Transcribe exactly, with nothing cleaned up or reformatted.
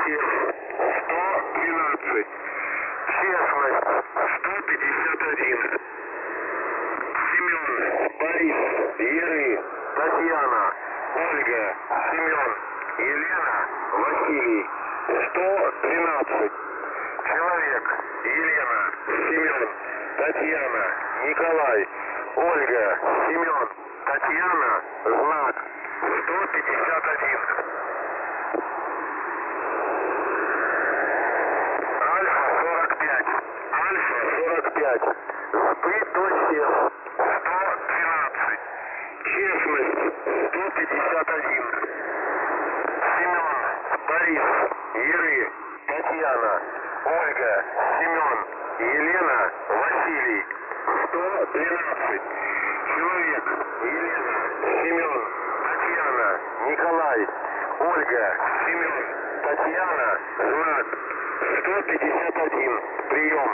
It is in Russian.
семь, сто двенадцать. Честность, сто пятьдесят один. Семен, Борис, Еры, Татьяна, Ольга, Семен, Елена, Василий, сто двенадцать. Человек, Елена, Семен, Татьяна, Николай, Ольга, Семен, Татьяна, знак, сто пятьдесят один. Альфа сорок пять, Альфа сорок пять, сбыт до семь, сто двенадцать. Честность, сто пятьдесят один. Семен, Борис, Еры, Татьяна, Ольга, Семен, Елена, Василий, сто двенадцать. Человек, Елена, Семен, Татьяна, Николай, Ольга, Семен, Татьяна, знак, сто пятьдесят один. Прием.